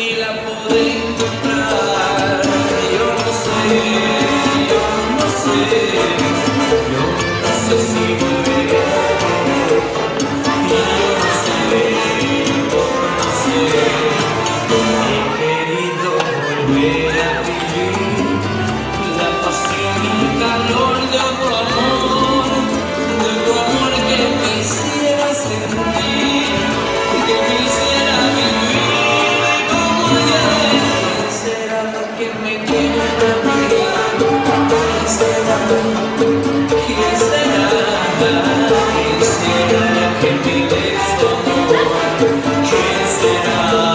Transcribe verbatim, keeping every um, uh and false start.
si la podré encontrar. Yo no sé, yo no sé, yo no sé si volveré. Yo no sé, yo no sé, he querido volver a vivir la pasión y el calor de otro amor, de tu amor que me hiciera sentir, que me hiciera vivir como ayer. ¿Quién será la que me quiera mirar? ¿Quién será? ¿Quién será? ¿Quién será la que me dé su amor? ¿Quién será?